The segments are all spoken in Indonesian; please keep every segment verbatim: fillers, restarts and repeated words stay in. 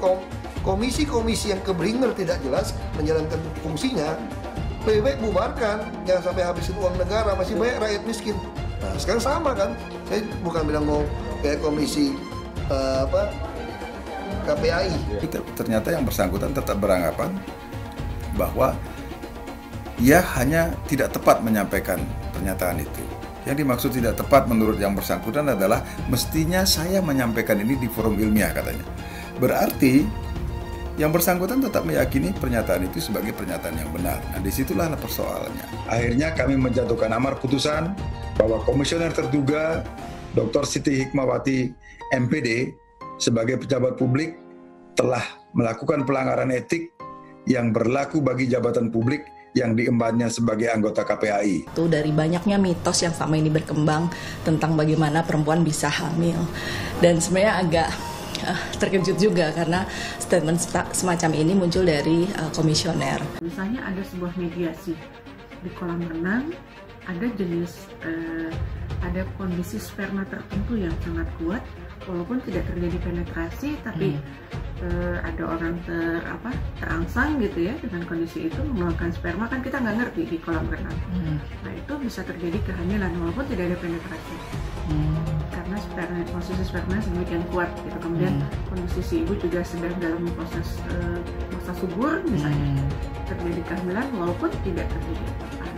kom komisi-komisi yang keblinger tidak jelas menjalankan fungsinya, lebih baik bubarkan, jangan sampai habisin uang negara, masih banyak rakyat miskin. Nah sekarang sama kan, saya bukan bilang mau kayak komisi uh, apa K P A I. Ternyata yang bersangkutan tetap beranggapan bahwa ia hanya tidak tepat menyampaikan pernyataan itu. Yang dimaksud tidak tepat menurut yang bersangkutan adalah mestinya saya menyampaikan ini di forum ilmiah katanya. Berarti yang bersangkutan tetap meyakini pernyataan itu sebagai pernyataan yang benar. Nah, disitulah persoalannya. Akhirnya kami menjatuhkan amar putusan bahwa komisioner terduga Doktor Siti Hikmawati M P D sebagai pejabat publik telah melakukan pelanggaran etik yang berlaku bagi jabatan publik yang diembannya sebagai anggota K P A I. Itu dari banyaknya mitos yang selama ini berkembang tentang bagaimana perempuan bisa hamil. Dan sebenarnya agak uh, terkejut juga karena statement semacam ini muncul dari uh, komisioner. Misalnya ada sebuah mediasi di kolam renang, ada jenis, uh, ada kondisi sperma tertentu yang sangat kuat, walaupun tidak terjadi penetrasi, tapi hmm. Uh, ada orang ter apa terangsang gitu ya dengan kondisi itu mengeluarkan sperma, kan kita nggak ngerti di kolam renang. Hmm. Nah itu bisa terjadi kehamilan walaupun tidak ada penetrasi. Hmm. Karena sperma, posisi sperma sedemikian kuat gitu. Kemudian hmm. kondisi si ibu juga sedang dalam proses uh, masa subur misalnya, hmm. terjadi kehamilan walaupun tidak terjadi apa-apa.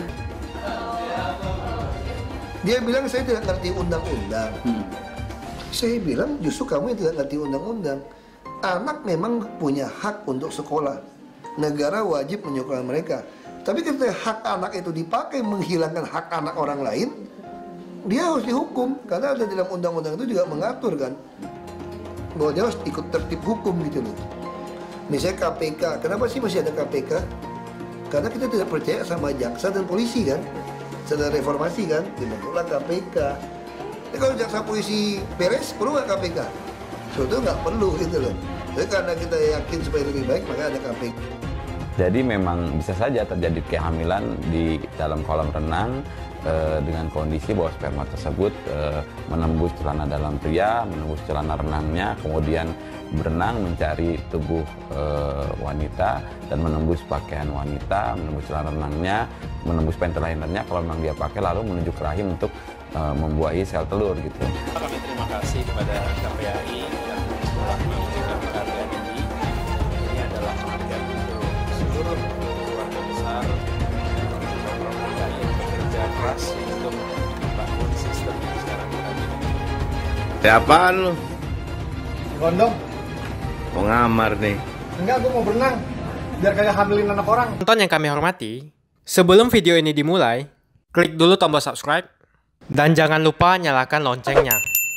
Dia bilang saya tidak ngerti undang-undang. Hmm. Saya bilang justru kamu yang tidak ngerti undang-undang. Anak memang punya hak untuk sekolah. Negara wajib menyekolahkan mereka. Tapi ketika hak anak itu dipakai menghilangkan hak anak orang lain, dia harus dihukum. Karena ada dalam undang-undang itu juga mengatur kan, bahwa dia harus ikut tertib hukum gitu loh. Misalnya K P K, kenapa sih masih ada K P K? Karena kita tidak percaya sama jaksa dan polisi kan. Setelah reformasi kan, dibentuklah K P K. Jadi kalau jaksa polisi beres, perlu nggak K P K? Sebetulnya nggak perlu gitu loh. Tapi karena kita yakin supaya lebih baik, maka ada K P K. Jadi memang bisa saja terjadi kehamilan di dalam kolam renang eh, dengan kondisi bahwa sperma tersebut eh, menembus celana dalam pria, menembus celana renangnya, kemudian berenang mencari tubuh eh, wanita dan menembus pakaian wanita, menembus celana renangnya, menembus pentelinernya kalau memang dia pakai, lalu menuju ke rahim untuk eh, membuahi sel telur gitu. Kami terima kasih kepada K P A I yang telah memberikan penghargaan ini. Ini adalah penghargaan untuk seluruh keluarga besar yang bekerja keras untuk membangun sistem yang sekarang kita miliki. Apaan lu? Gondong. Mau ngamar nih? Enggak, gue mau berenang biar kagak hamilin anak orang. Tonton yang kami hormati, sebelum video ini dimulai, klik dulu tombol subscribe dan jangan lupa nyalakan loncengnya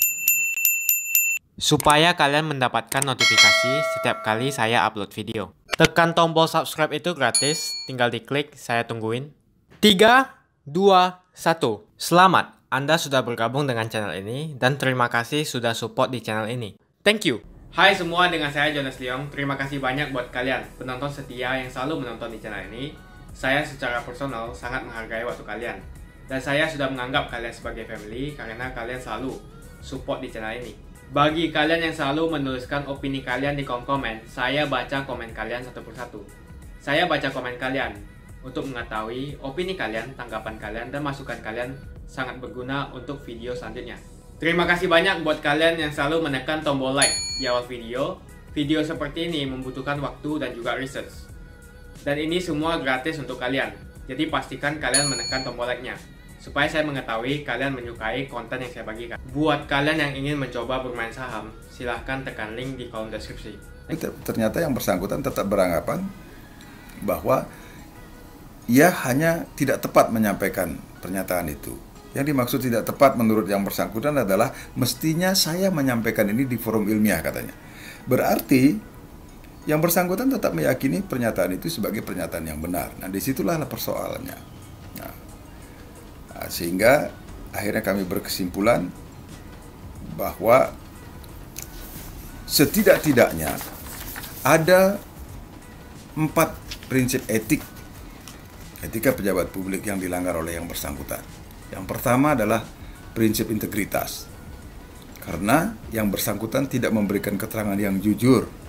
supaya kalian mendapatkan notifikasi setiap kali saya upload video. Tekan tombol subscribe itu gratis, tinggal diklik, saya tungguin. tiga, dua, satu. Selamat, Anda sudah bergabung dengan channel ini dan terima kasih sudah support di channel ini. Thank you. Hai semua, dengan saya Jonas Leong. Terima kasih banyak buat kalian penonton setia yang selalu menonton di channel ini. Saya secara personal sangat menghargai waktu kalian. Dan saya sudah menganggap kalian sebagai family karena kalian selalu support di channel ini. Bagi kalian yang selalu menuliskan opini kalian di kolom komen, saya baca komen kalian satu persatu. Saya baca komen kalian untuk mengetahui opini kalian, tanggapan kalian, dan masukan kalian sangat berguna untuk video selanjutnya. Terima kasih banyak buat kalian yang selalu menekan tombol like di awal video. Video seperti ini membutuhkan waktu dan juga research. Dan ini semua gratis untuk kalian. Jadi pastikan kalian menekan tombol like-nya supaya saya mengetahui kalian menyukai konten yang saya bagikan. Buat kalian yang ingin mencoba bermain saham, silahkan tekan link di kolom deskripsi. Ternyata yang bersangkutan tetap beranggapan bahwa ia hanya tidak tepat menyampaikan pernyataan itu. Yang dimaksud tidak tepat menurut yang bersangkutan adalah mestinya saya menyampaikan ini di forum ilmiah katanya. Berarti yang bersangkutan tetap meyakini pernyataan itu sebagai pernyataan yang benar. Nah, disitulah persoalannya. Nah, sehingga akhirnya kami berkesimpulan bahwa setidak-tidaknya ada empat prinsip etik etika pejabat publik yang dilanggar oleh yang bersangkutan. Yang pertama adalah prinsip integritas, karena yang bersangkutan tidak memberikan keterangan yang jujur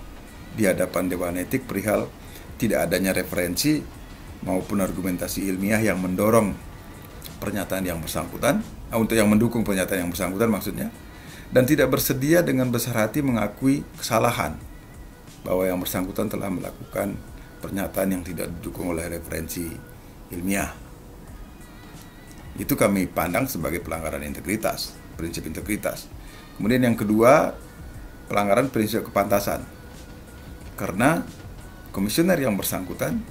di hadapan Dewan Etik perihal tidak adanya referensi maupun argumentasi ilmiah yang mendorong pernyataan yang bersangkutan, untuk yang mendukung pernyataan yang bersangkutan maksudnya, dan tidak bersedia dengan besar hati mengakui kesalahan bahwa yang bersangkutan telah melakukan pernyataan yang tidak didukung oleh referensi ilmiah. Itu kami pandang sebagai pelanggaran integritas, prinsip integritas. Kemudian yang kedua, pelanggaran prinsip kepantasan. Karena komisioner yang bersangkutan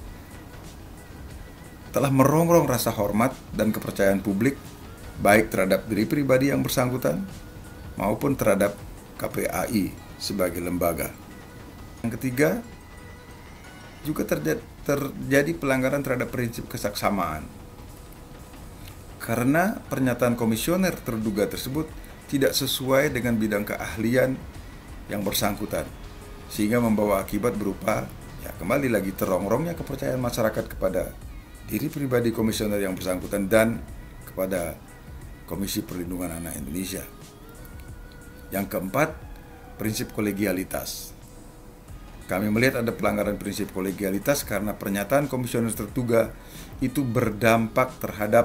telah merongrong rasa hormat dan kepercayaan publik baik terhadap diri pribadi yang bersangkutan maupun terhadap K P A I sebagai lembaga. Yang ketiga, juga terjadi, terjadi pelanggaran terhadap prinsip kesaksamaan. Karena pernyataan komisioner terduga tersebut tidak sesuai dengan bidang keahlian yang bersangkutan, sehingga membawa akibat berupa, ya kembali lagi, terongrongnya kepercayaan masyarakat kepada diri pribadi komisioner yang bersangkutan dan kepada Komisi Perlindungan Anak Indonesia. Yang keempat, prinsip kolegialitas. Kami melihat ada pelanggaran prinsip kolegialitas karena pernyataan komisioner terduga itu berdampak terhadap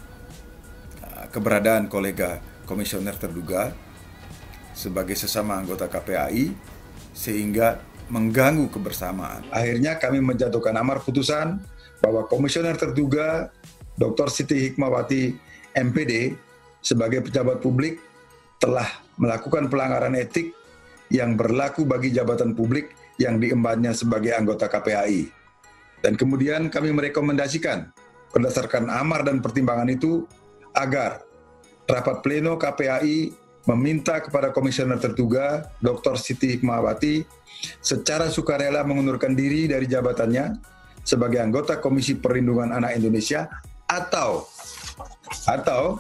keberadaan kolega komisioner terduga sebagai sesama anggota K P A I sehingga mengganggu kebersamaan. Akhirnya kami menjatuhkan amar putusan bahwa komisioner terduga Doktor Siti Hikmawati M P D sebagai pejabat publik telah melakukan pelanggaran etik yang berlaku bagi jabatan publik yang diembannya sebagai anggota K P A I. Dan kemudian kami merekomendasikan berdasarkan amar dan pertimbangan itu agar rapat pleno K P A I meminta kepada komisioner terduga Doktor Siti Hikmawati secara sukarela mengundurkan diri dari jabatannya sebagai anggota Komisi Perlindungan Anak Indonesia atau atau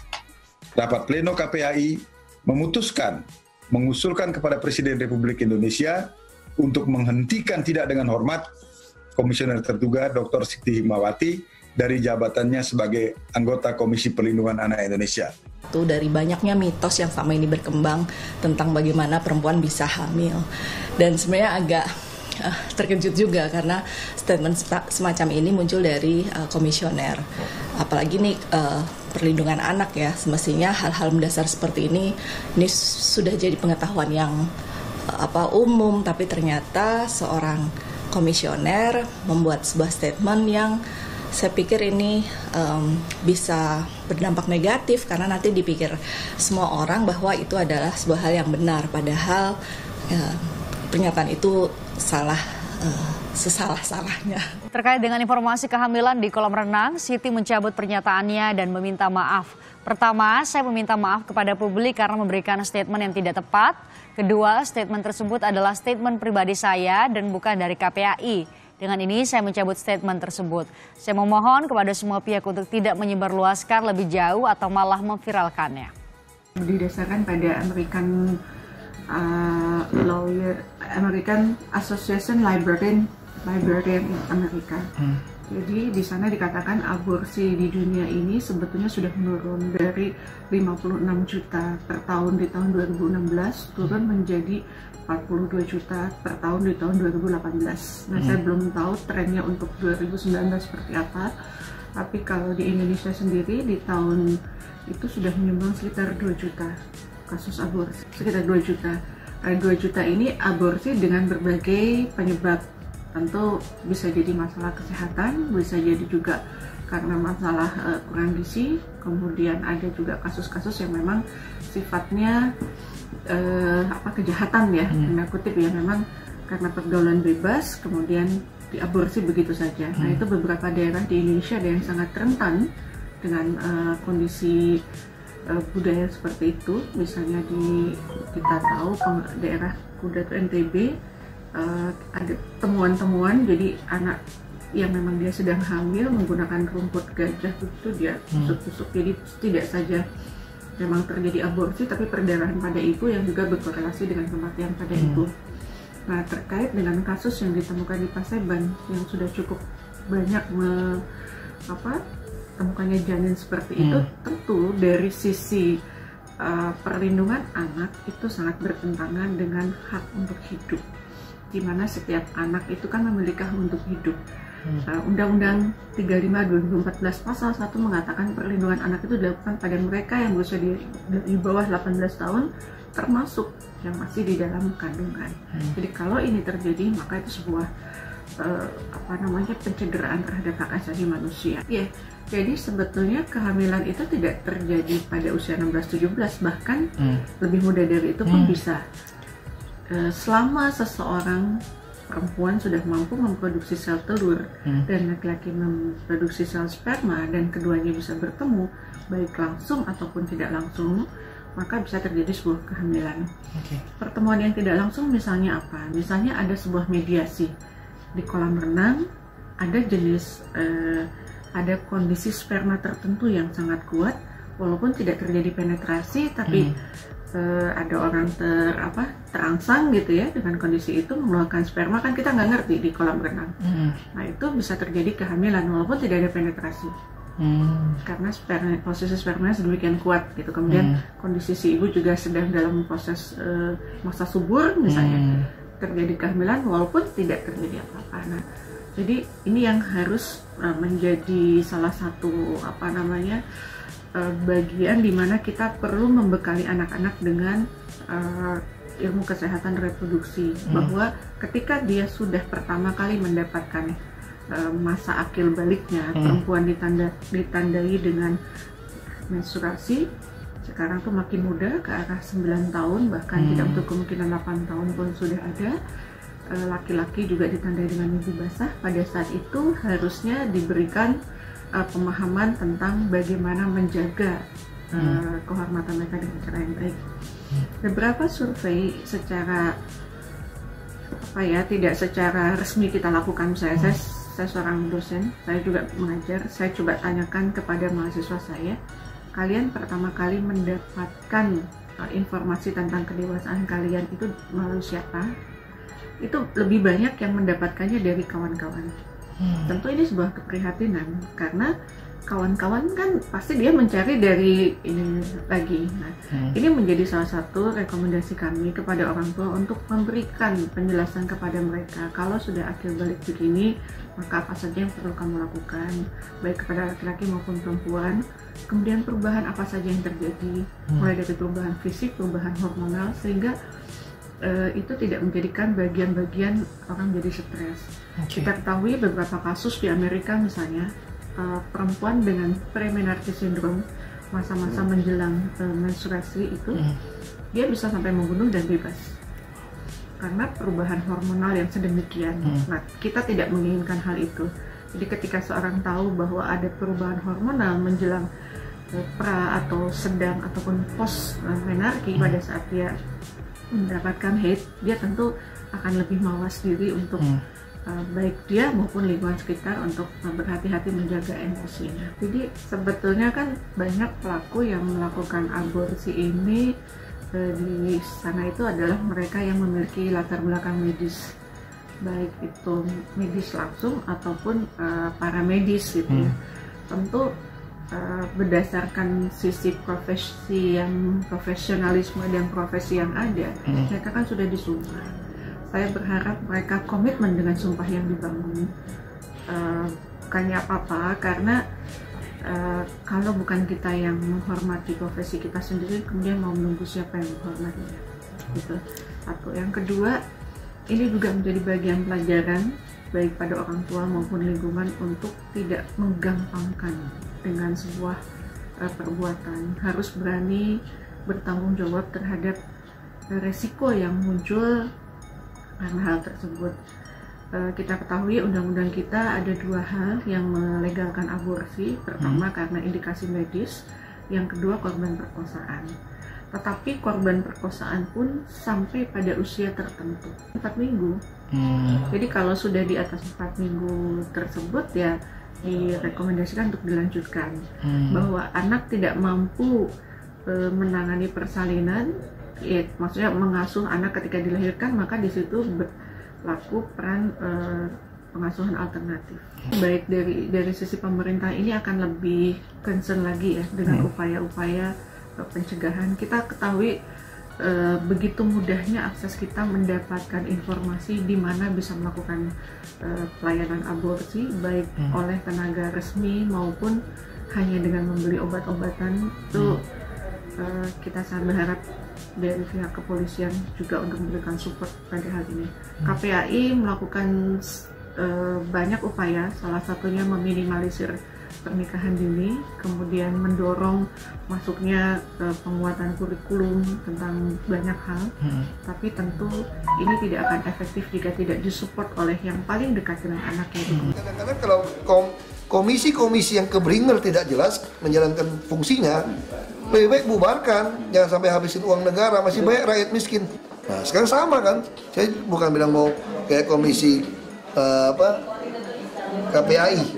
rapat pleno K P A I memutuskan mengusulkan kepada Presiden Republik Indonesia untuk menghentikan tidak dengan hormat komisioner terduga Doktor Siti Hikmawati dari jabatannya sebagai anggota Komisi Perlindungan Anak Indonesia. Itu dari banyaknya mitos yang selama ini berkembang tentang bagaimana perempuan bisa hamil. Dan sebenarnya agak uh, terkejut juga karena statement semacam ini muncul dari uh, komisioner. Apalagi nih uh, perlindungan anak ya, semestinya hal-hal mendasar seperti ini ini sudah jadi pengetahuan yang uh, apa umum, tapi ternyata seorang komisioner membuat sebuah statement yang saya pikir ini um, bisa berdampak negatif karena nanti dipikir semua orang bahwa itu adalah sebuah hal yang benar, padahal ya, pernyataan itu salah uh, sesalah-salahnya. Terkait dengan informasi kehamilan di kolam renang, Siti mencabut pernyataannya dan meminta maaf. Pertama, saya meminta maaf kepada publik karena memberikan statement yang tidak tepat. Kedua, statement tersebut adalah statement pribadi saya dan bukan dari K P A I. Dengan ini saya mencabut statement tersebut. Saya memohon kepada semua pihak untuk tidak menyebarluaskan lebih jauh atau malah memviralkannya. Didasarkan pada American uh, Lawyer, American Association Librarian, Librarian in America. Hmm. Jadi di sana dikatakan aborsi di dunia ini sebetulnya sudah menurun dari lima puluh enam juta per tahun di tahun dua ribu enam belas turun menjadi empat puluh dua juta per tahun di tahun dua ribu delapan belas. Nah, hmm. saya belum tahu trennya untuk dua ribu sembilan belas seperti apa. Tapi kalau di Indonesia sendiri di tahun itu sudah menyumbang sekitar dua juta kasus aborsi, sekitar dua juta. Nah, dua juta ini aborsi dengan berbagai penyebab. Tentu bisa jadi masalah kesehatan, bisa jadi juga karena masalah uh, kurang gizi, kemudian ada juga kasus-kasus yang memang sifatnya uh, apa kejahatan ya, tanda hmm. kutip ya, memang karena pergaulan bebas kemudian diaborsi begitu saja. Hmm. Nah, itu beberapa daerah di Indonesia ada yang sangat rentan dengan uh, kondisi uh, budaya seperti itu. Misalnya di kita tahu daerah Kuda N T B. Uh, ada temuan-temuan jadi anak yang memang dia sedang hamil menggunakan rumput gajah itu dia tusuk-tusuk, jadi tidak saja memang terjadi aborsi tapi perdarahan pada ibu yang juga berkorelasi dengan kematian pada hmm. ibu. Nah, terkait dengan kasus yang ditemukan di Paseban yang sudah cukup banyak me, apa, temukannya janin seperti hmm. itu, tentu dari sisi uh, perlindungan anak itu sangat bertentangan dengan hak untuk hidup. di mana setiap anak itu kan memiliki hak untuk hidup. Uh, Undang-Undang tiga puluh lima dua ribu empat belas pasal satu mengatakan perlindungan anak itu dilakukan pada mereka yang berusia di, di bawah delapan belas tahun, termasuk yang masih di dalam kandungan. Hmm. Jadi kalau ini terjadi, maka itu sebuah uh, apa namanya pencederaan terhadap hak asasi manusia. Ya, yeah. Jadi sebetulnya kehamilan itu tidak terjadi pada usia enam belas tujuh belas, bahkan hmm. lebih muda dari itu pun hmm. bisa. Uh, selama seseorang perempuan sudah mampu memproduksi sel telur hmm. dan laki-laki memproduksi sel sperma dan keduanya bisa bertemu baik langsung ataupun tidak langsung, maka bisa terjadi sebuah kehamilan. Okay. Pertemuan yang tidak langsung misalnya apa? Misalnya ada sebuah mediasi di kolam renang, ada jenis eh, ada kondisi sperma tertentu yang sangat kuat, walaupun tidak terjadi penetrasi, tapi hmm. uh, ada orang ter apa terangsang gitu ya dengan kondisi itu mengeluarkan sperma, kan kita nggak ngerti di kolam renang. Hmm. Nah itu bisa terjadi kehamilan walaupun tidak ada penetrasi. Hmm. Karena sperma, posisi spermanya sedemikian kuat gitu. Kemudian hmm. kondisi si ibu juga sedang dalam proses uh, masa subur misalnya, hmm. terjadi kehamilan walaupun tidak terjadi apa-apa. Nah, jadi ini yang harus uh, menjadi salah satu apa namanya uh, bagian di mana kita perlu membekali anak-anak dengan uh, ilmu kesehatan reproduksi, hmm. bahwa ketika dia sudah pertama kali mendapatkan uh, masa akil baliknya, hmm. perempuan ditanda, ditandai dengan menstruasi, sekarang tuh makin muda ke arah sembilan tahun, bahkan hmm. tidak untuk kemungkinan delapan tahun pun sudah ada. Laki-laki juga ditandai dengan mimpi basah. Pada saat itu harusnya diberikan uh, pemahaman tentang bagaimana menjaga uh, hmm. kehormatan mereka dengan cara yang baik. Beberapa survei secara apa ya, tidak secara resmi kita lakukan. Saya, hmm. saya, saya seorang dosen, saya juga mengajar. Saya coba tanyakan kepada mahasiswa saya, kalian pertama kali mendapatkan uh, informasi tentang kedewasaan kalian itu melalui siapa? Itu lebih banyak yang mendapatkannya dari kawan-kawan. Hmm. Tentu ini sebuah keprihatinan karena kawan-kawan kan pasti dia mencari dari ini lagi. Nah, hmm. ini menjadi salah satu rekomendasi kami kepada orang tua untuk memberikan penjelasan kepada mereka. Kalau sudah akil balik begini, maka apa saja yang perlu kamu lakukan, baik kepada laki-laki maupun perempuan. Kemudian perubahan apa saja yang terjadi, hmm. mulai dari perubahan fisik, perubahan hormonal, sehingga Uh, itu tidak menjadikan bagian-bagian orang jadi stres. Okay. Kita ketahui beberapa kasus di Amerika misalnya, uh, perempuan dengan premenarche syndrome, masa-masa mm. menjelang uh, menstruasi itu, mm. dia bisa sampai membunuh dan bebas karena perubahan hormonal yang sedemikian. Mm. Nah, kita tidak menginginkan hal itu. Jadi ketika seorang tahu bahwa ada perubahan hormonal menjelang uh, pra atau sedang ataupun post uh, menarki, mm. pada saat dia mendapatkan hate, dia tentu akan lebih mawas diri untuk hmm. uh, baik dia maupun lingkungan sekitar untuk uh, berhati-hati menjaga emosinya. Jadi sebetulnya kan banyak pelaku yang melakukan aborsi ini uh, di sana itu adalah mereka yang memiliki latar belakang medis, baik itu medis langsung ataupun uh, paramedis gitu hmm. ya. Tentu Uh, berdasarkan sisi profesi yang profesionalisme dan profesi yang ada, hmm. mereka kan sudah disumpah. Saya berharap mereka komitmen dengan sumpah yang dibangun. Uh, bukannya apa-apa, karena uh, kalau bukan kita yang menghormati profesi kita sendiri, kemudian mau menunggu siapa yang menghormatinya. Gitu. Satu. Yang kedua, ini juga menjadi bagian pelajaran baik pada orang tua maupun lingkungan untuk tidak menggampangkan dengan sebuah uh, perbuatan. Harus berani bertanggung jawab terhadap uh, resiko yang muncul karena hal tersebut. Uh, kita ketahui undang-undang kita ada dua hal yang melegalkan aborsi. Pertama, hmm. karena indikasi medis, yang kedua korban perkosaan. Tetapi korban perkosaan pun sampai pada usia tertentu, empat minggu. Hmm. Jadi kalau sudah di atas empat minggu tersebut, ya direkomendasikan untuk dilanjutkan. Hmm. Bahwa anak tidak mampu e, menangani persalinan, ya, maksudnya mengasuh anak ketika dilahirkan, maka di situ berlaku peran e, pengasuhan alternatif. Baik dari dari sisi pemerintah ini akan lebih concern lagi ya dengan upaya-upaya hmm. pencegahan. Kita ketahui e, begitu mudahnya akses kita mendapatkan informasi di mana bisa melakukan e, pelayanan aborsi baik hmm. oleh tenaga resmi maupun hanya dengan membeli obat-obatan itu hmm. e, kita sangat berharap dari pihak kepolisian juga untuk memberikan support pada hal ini. hmm. K P A I melakukan e, banyak upaya, salah satunya meminimalisir pernikahan dini, kemudian mendorong masuknya uh, penguatan kurikulum tentang banyak hal, hmm. tapi tentu ini tidak akan efektif jika tidak disupport oleh yang paling dekat dengan anaknya. Hmm. Kadang-kadang kalau kom komisi-komisi yang keblinger tidak jelas menjalankan fungsinya, lebih baik bubarkan, jangan sampai habisin uang negara, masih banyak rakyat miskin. Nah sekarang sama kan, saya bukan bilang mau kayak komisi uh, apa K P A I.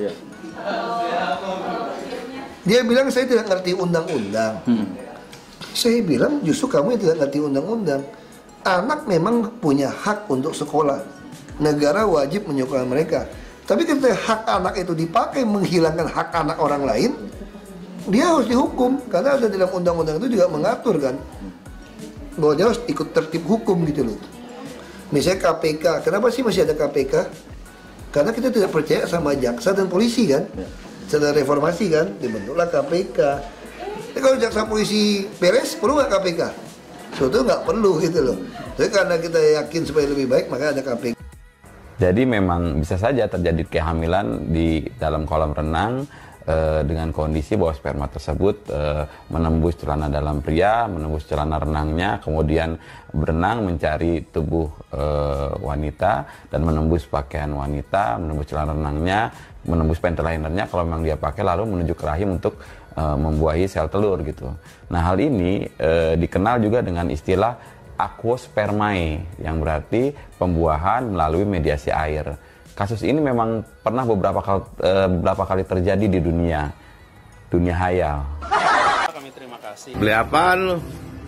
Dia bilang saya tidak ngerti undang-undang. Hmm. Saya bilang justru kamu yang tidak ngerti undang-undang. Anak memang punya hak untuk sekolah. Negara wajib menyokong mereka. Tapi ketika hak anak itu dipakai menghilangkan hak anak orang lain, dia harus dihukum. Karena ada dalam undang-undang itu juga mengatur kan, bahwa dia harus ikut tertib hukum gitu loh. Misalnya K P K. Kenapa sih masih ada K P K? Karena kita tidak percaya sama jaksa dan polisi kan. Setelah reformasi kan, dibentuklah K P K. Jadi kalau jaksa polisi beres, perlu nggak K P K? Sebetulnya nggak perlu gitu loh. Tapi karena kita yakin supaya lebih baik, maka ada K P K. Jadi memang bisa saja terjadi kehamilan di dalam kolam renang eh, dengan kondisi bahwa sperma tersebut eh, menembus celana dalam pria, menembus celana renangnya, kemudian berenang mencari tubuh eh, wanita dan menembus pakaian wanita, menembus celana renangnya, menembus panty linernya kalau memang dia pakai, lalu menuju ke rahim untuk uh, membuahi sel telur gitu. Nah hal ini uh, dikenal juga dengan istilah aquaspermae yang berarti pembuahan melalui mediasi air. Kasus ini memang pernah beberapa kali, uh, beberapa kali terjadi di dunia dunia hayal. Kami terima kasih. Beli apaan lu?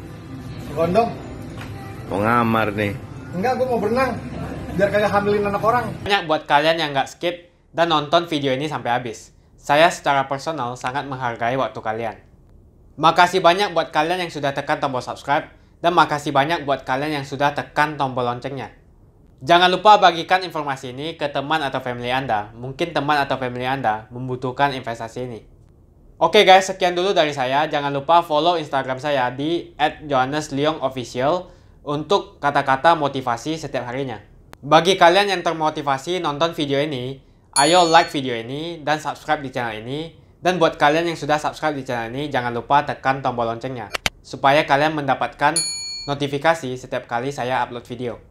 Kondom. Mau ngamar nih. Enggak, gue mau berenang biar kagak hamilin anak orang. Banyak buat kalian yang nggak skip dan nonton video ini sampai habis. Saya secara personal sangat menghargai waktu kalian. Makasih banyak buat kalian yang sudah tekan tombol subscribe, dan makasih banyak buat kalian yang sudah tekan tombol loncengnya. Jangan lupa bagikan informasi ini ke teman atau family Anda. Mungkin teman atau family Anda membutuhkan investasi ini. Oke guys, sekian dulu dari saya. Jangan lupa follow Instagram saya di et johannes leong official untuk kata-kata motivasi setiap harinya. Bagi kalian yang termotivasi nonton video ini, ayo like video ini dan subscribe di channel ini. Dan buat kalian yang sudah subscribe di channel ini, jangan lupa tekan tombol loncengnya supaya kalian mendapatkan notifikasi setiap kali saya upload video.